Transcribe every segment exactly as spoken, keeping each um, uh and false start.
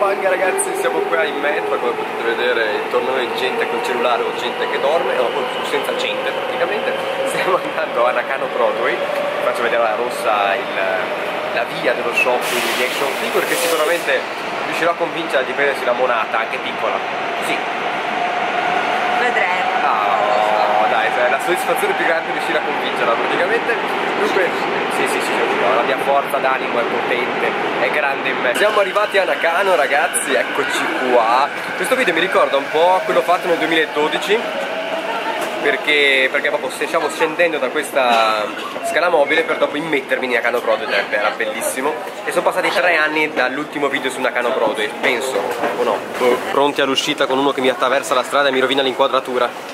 manga ragazzi, siamo qua in metro, come potete vedere intorno a noi gente col cellulare o gente che dorme, o senza gente praticamente. Stiamo andando a Nakano Broadway, faccio vedere alla rossa il, la via dello shopping di action figure, che sicuramente riuscirò a convincere di prendersi la monata, anche piccola. Sì. Vedremo. Ah, oh, dai, la soddisfazione più grande è riuscire a convincerla praticamente. Dunque, sì, sì, sì, la mia forza d'animo è potente, è grande in me. Siamo arrivati a Nakano ragazzi, eccoci qua. Questo video mi ricorda un po' quello fatto nel duemiladodici, perché, perché proprio stiamo scendendo da questa scala mobile per dopo immettermi in Nakano Broadway, era bellissimo. E sono passati tre anni dall'ultimo video su Nakano Broadway, penso, o no? Oh, pronti all'uscita con uno che mi attraversa la strada e mi rovina l'inquadratura.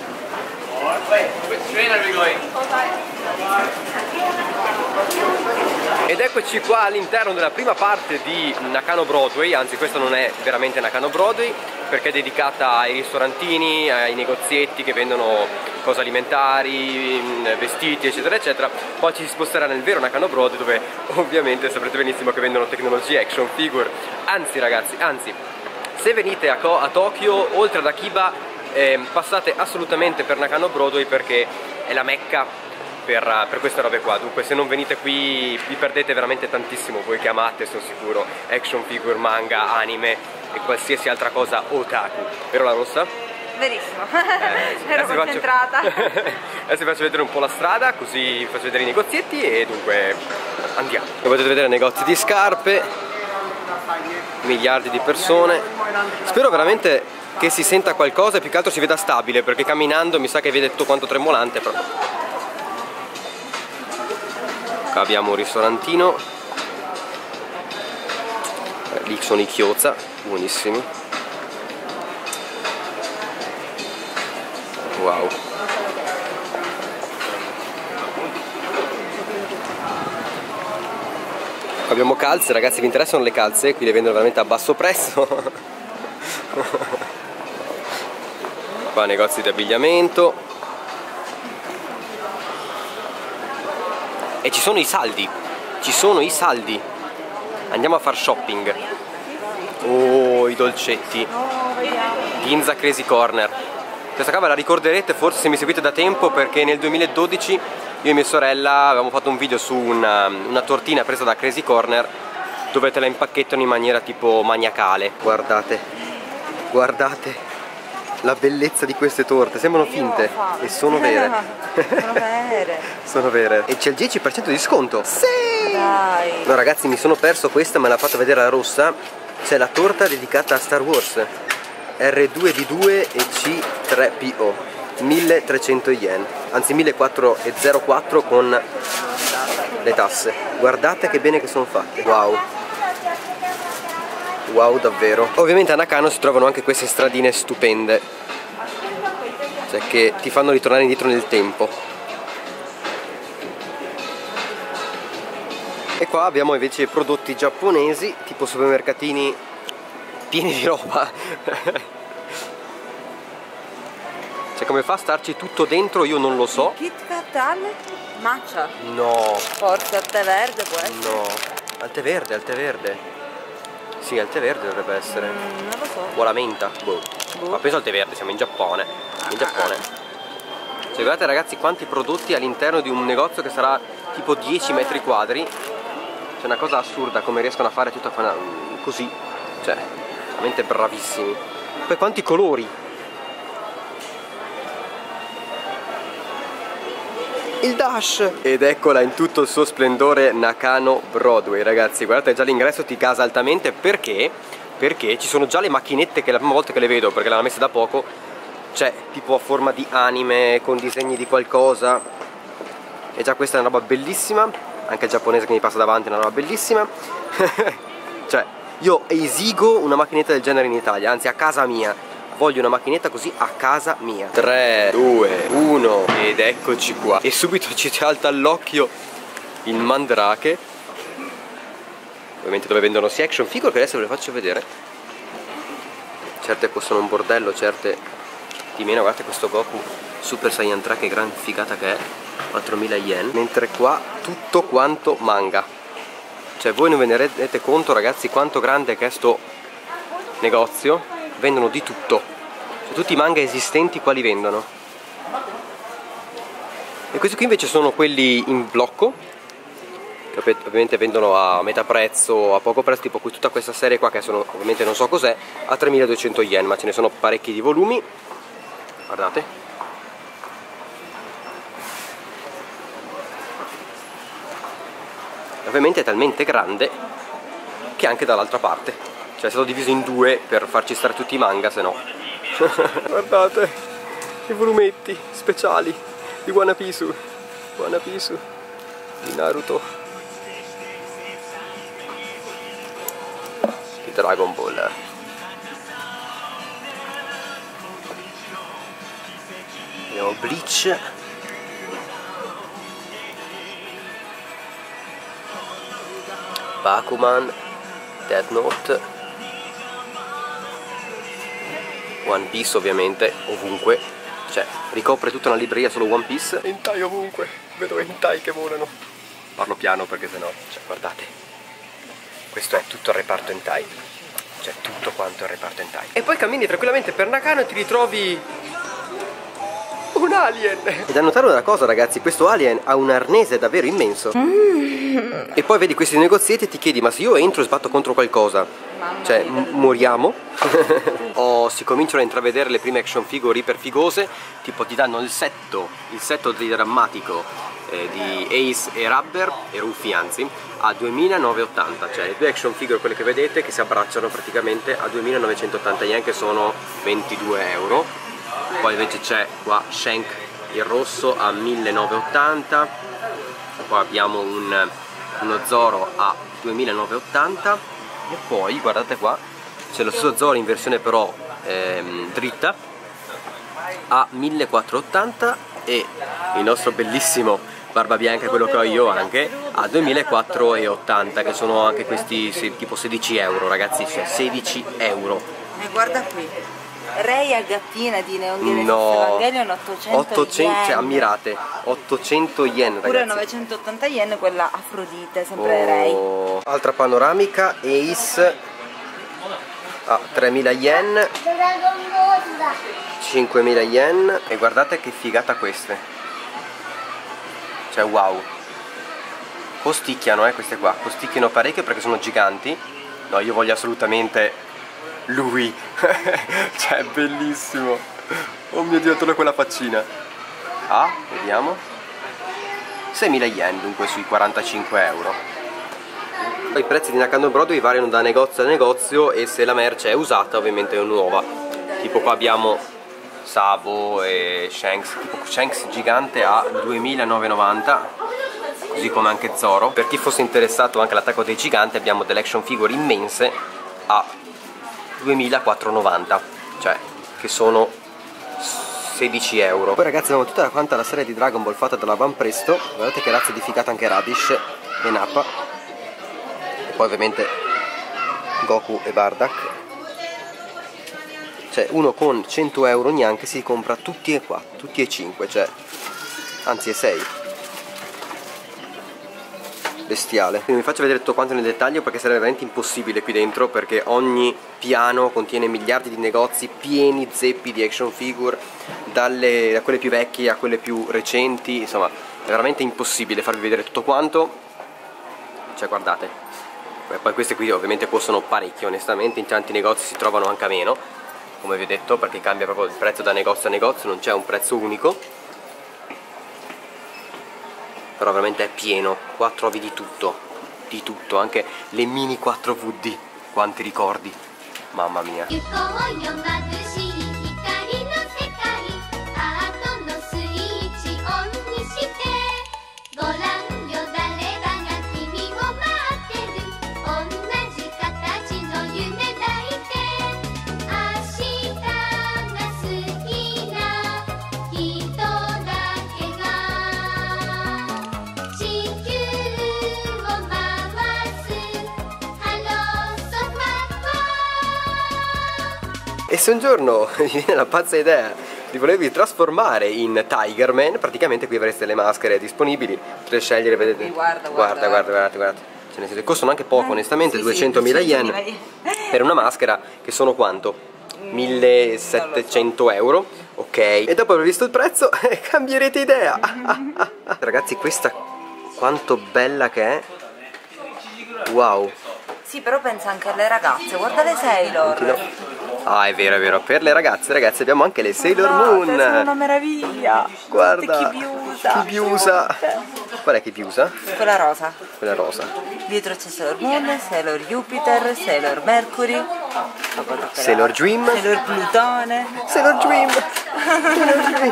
Ed eccoci qua all'interno della prima parte di Nakano Broadway, anzi questa non è veramente Nakano Broadway perché è dedicata ai ristorantini, ai negozietti che vendono cose alimentari, vestiti eccetera eccetera. Poi ci si sposterà nel vero Nakano Broadway dove ovviamente saprete benissimo che vendono tecnologie, action figure. Anzi ragazzi, anzi, se venite a, a Tokyo, oltre ad Akiba, eh, passate assolutamente per Nakano Broadway perché è la mecca Per, per queste robe qua. Dunque se non venite qui vi perdete veramente tantissimo, voi che amate, sono sicuro, action figure, manga, anime e qualsiasi altra cosa otaku. Vero la rossa? Verissimo, eh, sì. ero concentrata. Faccio... Adesso vi faccio vedere un po' la strada, così vi faccio vedere i negozietti e dunque andiamo. Come potete vedere negozi di scarpe, miliardi di persone. Spero veramente che si senta qualcosa e più che altro si veda stabile, perché camminando mi sa che vede tutto quanto tremolante però. Qua abbiamo un ristorantino, eh, lì sono i gyoza, buonissimi. Wow. Qua abbiamo calze, ragazzi, vi interessano le calze? Qui le vendono veramente a basso prezzo. Qua negozi di abbigliamento. E ci sono i saldi, ci sono i saldi. Andiamo a far shopping. Oh, i dolcetti. Ginza Crazy Corner. Questa qua ve la ricorderete forse se mi seguite da tempo, perché nel duemiladodici io e mia sorella avevamo fatto un video su una, una tortina presa da Crazy Corner dove te la impacchettano in maniera tipo maniacale. Guardate, guardate la bellezza di queste torte, sembrano finte e sono vere. Sono vere. Sono vere. E c'è il dieci per cento di sconto. Sì! Dai. No ragazzi, mi sono perso questa, me l'ha fatta vedere la rossa. C'è la torta dedicata a Star Wars, R due D due e C tre P O, milletrecento yen, anzi millequattrocento con le tasse. Guardate che bene che sono fatte. Wow. Wow, davvero. Ovviamente a Nakano si trovano anche queste stradine stupende, cioè che ti fanno ritornare indietro nel tempo. E qua abbiamo invece prodotti giapponesi, tipo supermercatini pieni di roba. Cioè come fa a starci tutto dentro io non lo so. Kit Kat al matcha. No. Forse al tè verde può essere. No. Al tè verde, al tè verde. Sì, al tè verde dovrebbe essere. Mm, non lo so. O alla menta. Boh. Boh. Ma penso al tè verde, siamo in Giappone. In Giappone. Cioè guardate ragazzi quanti prodotti all'interno di un negozio che sarà tipo dieci metri quadri. C'è una cosa assurda come riescono a fare tutta così. Cioè, veramente bravissimi. Poi quanti colori. Il Dash! Ed eccola in tutto il suo splendore Nakano Broadway, ragazzi. Guardate già l'ingresso ti casa altamente. Perché? Perché ci sono già le macchinette che è la prima volta che le vedo, perché l'hanno messa da poco. C'è tipo a forma di anime con disegni di qualcosa. E già questa è una roba bellissima. Anche il giapponese che mi passa davanti è una roba bellissima. Cioè io esigo una macchinetta del genere in Italia, anzi a casa mia. Voglio una macchinetta così a casa mia. tre, due, uno ed eccoci qua. E subito ci salta all'occhio il Mandrake. Ovviamente dove vendono sia action figure, che adesso ve le faccio vedere. Certe costano un bordello, certe di meno. Guardate questo Goku Super Saiyan tre, che gran figata che è, quattromila yen. Mentre qua tutto quanto manga. Cioè voi non ve ne rendete conto ragazzi quanto grande è sto negozio, vendono di tutto, cioè, tutti i manga esistenti qua li vendono. E questi qui invece sono quelli in blocco, che ovviamente vendono a metà prezzo, a poco prezzo, tipo tutta questa serie qua che sono, ovviamente non so cos'è, a tremiladuecento yen, ma ce ne sono parecchi di volumi, guardate. Ovviamente è talmente grande che anche dall'altra parte, cioè è stato diviso in due per farci stare tutti i manga, se no. Guardate i volumetti speciali di One Piece, One Piece di Naruto, di Dragon Ball. Abbiamo Bleach, Bakuman, Death Note, One Piece ovviamente, ovunque, cioè ricopre tutta una libreria solo One Piece. Hentai ovunque, vedo hentai che volano. Parlo piano perché sennò, cioè guardate, questo è tutto il reparto hentai, cioè tutto quanto il reparto hentai. E poi cammini tranquillamente per Nakano e ti ritrovi un alien. E da notare una cosa, ragazzi, questo alien ha un arnese davvero immenso. Mm. E poi vedi questi negozietti e ti chiedi, ma se io entro e sbatto contro qualcosa, mamma cioè moriamo? O si cominciano a intravedere le prime action figure iper figose, tipo ti danno il setto, il setto di drammatico eh, di Ace e Rubber, e Rufy anzi, a duemilanovecentoottanta, cioè le due action figure, quelle che vedete, che si abbracciano praticamente a duemilanovecentottanta yen, che sono ventidue euro. Poi invece c'è qua Shank il rosso a millenovecentottanta, poi abbiamo un, uno Zoro a duemilanovecentottanta, e poi guardate qua c'è lo stesso Zoro in versione però ehm, dritta a millequattrocentottanta, e il nostro bellissimo Barba Bianca, quello che ho io anche, a duemilaquattrocentottanta, che sono anche questi sì, tipo sedici euro, ragazzi, cioè sedici euro. E guarda qui, Rei a gattina di Neon Genesis no, Evangelion ottocento, ottocento yen. Cioè, ammirate, ottocento yen, ragazzi. Pure novecentottanta yen quella Afrodite, sempre oh. Rei. Altra panoramica, Ace a tremila yen, cinquemila yen, e guardate che figata queste. Cioè wow. Costicchiano eh queste qua, costicchiano parecchio perché sono giganti. No, io voglio assolutamente lui. Cioè è bellissimo. Oh mio Dio, solo quella faccina. Ah, vediamo. seimila yen, dunque sui quarantacinque euro. I prezzi di Nakano Broadway variano da negozio a negozio, e se la merce è usata ovviamente è nuova. Tipo qua abbiamo Sabo e Shanks, tipo Shanks gigante a duemilanovecentonovanta, così come anche Zoro. Per chi fosse interessato anche all'attacco dei giganti abbiamo delle action figure immense a duemilaquattrocentonovanta, cioè che sono sedici euro. Poi ragazzi abbiamo tutta quanta la serie di Dragon Ball fatta dalla Van Presto, guardate che razza edificata anche Radish e Nappa, e poi ovviamente Goku e Bardock. Cioè uno con cento euro neanche si compra tutti e qua, tutti e cinque, cioè anzi e sei. Bestiale. Quindi vi faccio vedere tutto quanto nel dettaglio perché sarebbe veramente impossibile qui dentro, perché ogni piano contiene miliardi di negozi pieni zeppi di action figure, dalle, da quelle più vecchie a quelle più recenti, insomma è veramente impossibile farvi vedere tutto quanto. Cioè guardate, e poi queste qui ovviamente costano parecchio onestamente, in tanti negozi si trovano anche a meno, come vi ho detto, perché cambia proprio il prezzo da negozio a negozio, non c'è un prezzo unico. Però veramente è pieno, qua trovi di tutto, di tutto, anche le mini quattro V D, quanti ricordi, mamma mia. E se un giorno vi viene la pazza idea di volervi trasformare in Tiger Man, praticamente qui avreste le maschere disponibili, potete scegliere, vedete? Guarda, guarda, guarda, guarda, guardate, guardate. cioè nel senso, costano anche poco, eh, onestamente, sì, duecentomila sì, yen per una maschera che sono quanto? millesettecento euro, ok? E dopo aver visto il prezzo cambierete idea. Ragazzi, questa quanto bella che è. Wow. Sì, però pensa anche alle ragazze, guarda le Sailor. Ah, è vero, è vero, per le ragazze, ragazzi, abbiamo anche le Sailor Moon. Sono una meraviglia. Guarda, Chibiusa. Chibiusa. Qual è Chibiusa? Quella rosa. Quella rosa. Dietro c'è Sailor Moon, Sailor Jupiter, Sailor Mercury, Sailor Dream, Sailor Plutone, Sailor Dream. Sailor Dream.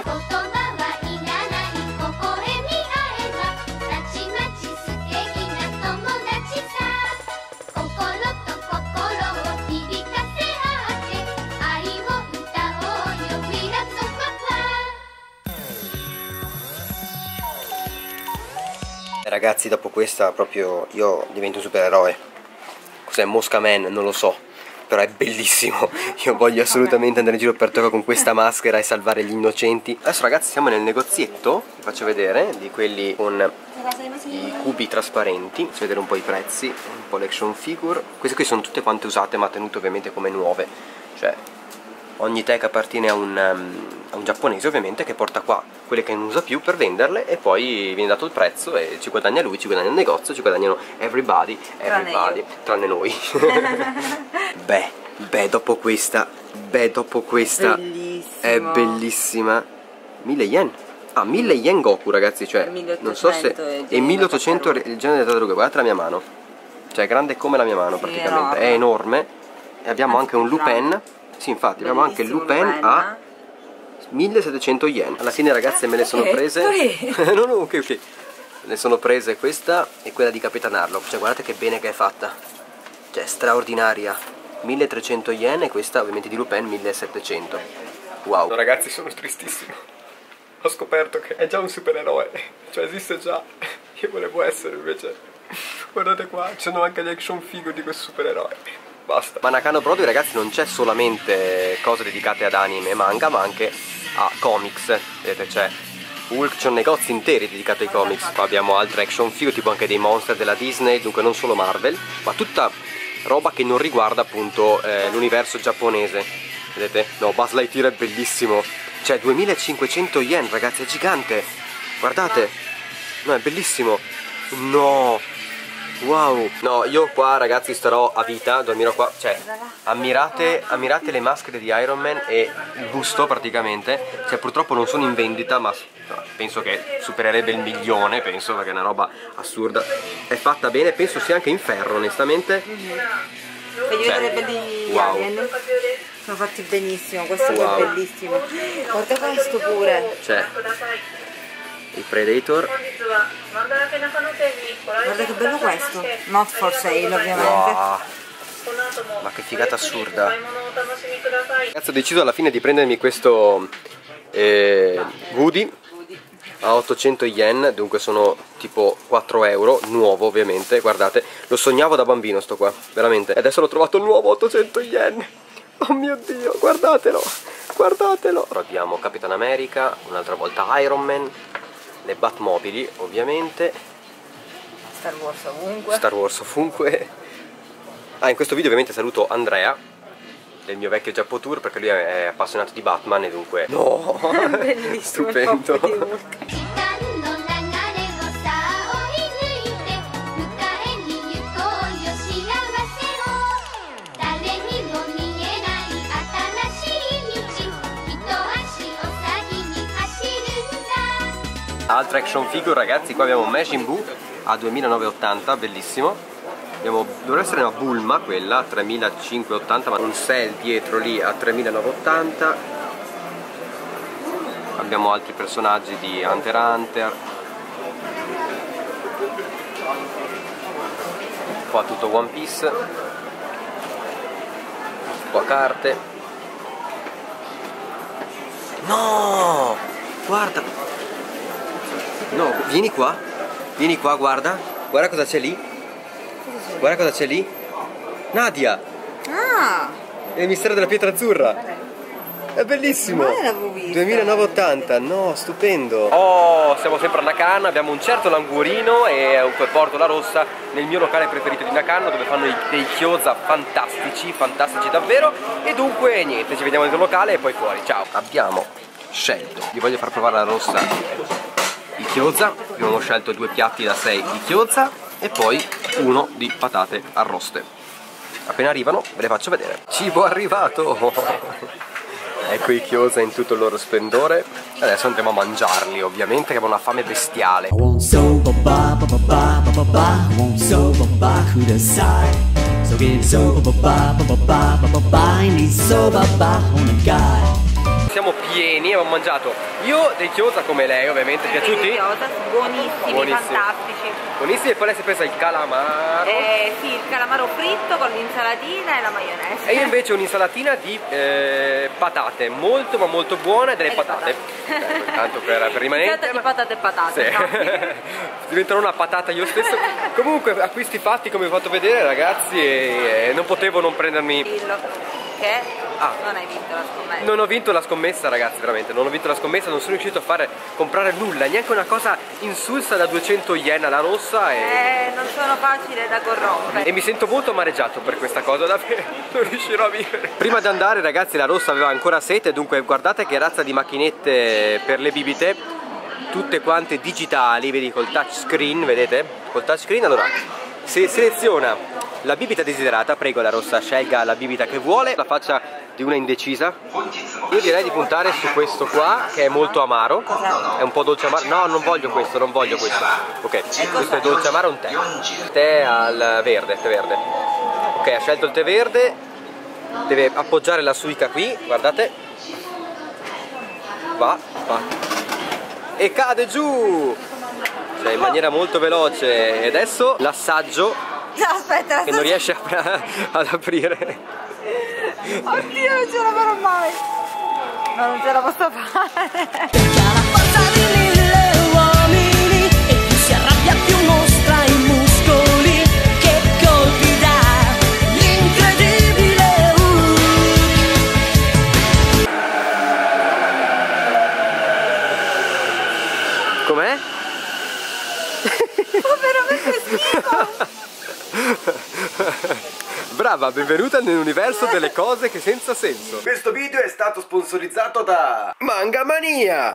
Ragazzi, dopo questa proprio io divento un supereroe. Cos'è Mosca Man? Non lo so, però è bellissimo. Io voglio assolutamente andare in giro per Tokyo con questa maschera e salvare gli innocenti. Adesso ragazzi siamo nel negozietto, vi faccio vedere, di quelli con i cubi trasparenti. Faccio vedere un po' i prezzi, un po' l'action figure. Queste qui sono tutte quante usate ma tenute ovviamente come nuove. Cioè ogni tech appartiene a un, um, a un giapponese ovviamente, che porta qua quelle che non usa più per venderle, e poi viene dato il prezzo e ci guadagna lui, ci guadagna il negozio, ci guadagnano everybody, everybody, tranne, tranne noi. Beh, beh, dopo questa, beh, dopo questa bellissimo. È bellissima. mille yen. Ah, mille yen Goku, ragazzi, cioè non so se e milleottocento il genere della tartaruga. Guardate la mia mano, cioè è grande come la mia mano, sì, praticamente enorme. È enorme. E abbiamo anche un Lupin. Sì, infatti, abbiamo anche il Lupin, Lupin a millesettecento yen. Alla fine, ragazze, me le sono prese. No, no, ok, ok. Le sono prese questa e quella di Capitan Harlock. Cioè, guardate che bene che è fatta. Cioè, straordinaria. milletrecento yen, e questa ovviamente di Lupin millesettecento. Wow. No, ragazzi, sono tristissimo. Ho scoperto che è già un supereroe. Cioè, esiste già. Io volevo essere, invece. Guardate qua, ci sono anche gli action figure di questo supereroe. Basta. Ma Nakano Broadway, ragazzi, non c'è solamente cose dedicate ad anime e manga, ma anche a comics. Vedete, c'è Hulk, c'è un negozio interi dedicato ai comics. Qua abbiamo altre action figure, tipo anche dei monster della Disney, dunque non solo Marvel, ma tutta roba che non riguarda appunto eh, l'universo giapponese. Vedete? No, Buzz Lightyear è bellissimo. Cioè, duemilacinquecento yen, ragazzi, è gigante. Guardate. No, è bellissimo. No. Wow. No, io qua, ragazzi, starò a vita, dormirò qua. Cioè, ammirate, ammirate le maschere di Iron Man e il busto praticamente. Cioè, purtroppo non sono in vendita, ma no, penso che supererebbe il milione, penso, perché è una roba assurda. È fatta bene, penso sia anche in ferro, onestamente. Voglio cioè, vedere belli wow. Alien. Sono fatti benissimo, questo wow. È bellissimo. Guarda questo pure. Cioè, il Predator. Guarda che bello questo. Not for sale, ovviamente. Wow. Ma che figata assurda. Ragazzi, ho deciso alla fine di prendermi questo eh, Woody a ottocento yen, dunque sono tipo quattro euro, nuovo ovviamente. Guardate, lo sognavo da bambino sto qua, veramente. E adesso l'ho trovato nuovo a ottocento yen. Oh mio Dio, guardatelo, guardatelo. Ora abbiamo Capitan America, un'altra volta Iron Man, le Batmobili ovviamente, Star Wars ovunque. Star Wars ovunque. Ah, in questo video ovviamente saluto Andrea del mio vecchio Giappo Tour, perché lui è appassionato di Batman e dunque no, bellissimo, stupendo. Altra action figure, ragazzi, qua abbiamo Majin Buu a duemilanovecentoottanta, bellissimo. Abbiamo, dovrebbe essere una Bulma quella a tremilacinquecentottanta, ma un Cell dietro lì a tremilanovecentoottanta. Abbiamo altri personaggi di Hunter x Hunter. Qua tutto One Piece. Qua carte. No! Guarda! No, vieni qua, vieni qua, guarda, guarda cosa c'è lì, guarda cosa c'è lì, Nadia, ah, è il mistero della pietra azzurra, È bellissimo. Mai l'avevo visto. duemilanovecentoottanta, no, stupendo. Oh, siamo sempre a Nakan, abbiamo un certo languorino e porto la rossa nel mio locale preferito di Nakan, dove fanno dei gyoza fantastici, fantastici davvero. E dunque niente, ci vediamo dentro il locale e poi fuori. Ciao. Abbiamo scelto, vi voglio far provare la rossa i gyoza. Abbiamo scelto due piatti da sei di gyoza e poi uno di patate arroste. Appena arrivano ve le faccio vedere. Cibo arrivato. Ecco i gyoza in tutto il loro splendore. Adesso andremo a mangiarli, ovviamente, che abbiamo una fame bestiale. Siamo pieni, abbiamo mangiato io dei gyoza come lei, ovviamente. Piaciuti? Gyoza, buonissimi, buonissimi, fantastici. Buonissimi, e poi lei si è presa il calamaro. Eh sì, il calamaro fritto con l'insalatina e la maionese. E io invece un'insalatina di eh, patate, molto ma molto buona, e delle e patate. patate. Ecco, tanto per, per rimanere in tema. Di patate e patate. Sì. No? Diventerò una patata io stesso. Comunque acquisti fatti, come vi ho fatto vedere, ragazzi, e, e non potevo non prendermi... Che? Ah, non hai vinto la scommessa. Non ho vinto la scommessa, ragazzi, veramente. Non ho vinto la scommessa, non sono riuscito a fare comprare nulla, neanche una cosa insulsa da duecento yen alla rossa. E... Eh, non sono facile da corrompere. E mi sento molto amareggiato per questa cosa, davvero. Non riuscirò a vivere. Prima di andare, ragazzi, la rossa aveva ancora sete, dunque guardate che razza di macchinette per le bibite, tutte quante digitali, vedi, col touchscreen, vedete? Col touchscreen, allora, se seleziona la bibita desiderata, prego la rossa scelga la bibita che vuole, la faccia di una indecisa. Io direi di puntare su questo qua, che è molto amaro. È un po' dolce amaro. No, non voglio questo, non voglio questo. Ok, questo è dolce amaro, un tè. Tè al verde, tè verde. Ok, ha scelto il tè verde. Deve appoggiare la suica qui, guardate. Va, va. E cade giù! Cioè in maniera molto veloce. E adesso l'assaggio. No, aspetta, che non riesce a, ad aprire. Oddio, non ce la farò mai. No, non ce la posso fare. Perché ha la forza di mille uomini e più si arrabbia più mostra i muscoli. Che colpi dà l'incredibile Hulk. Com'è? Fa veramente schifo. Brava, benvenuta nell'universo delle cose che senza senso. Questo video è stato sponsorizzato da Manga Mania.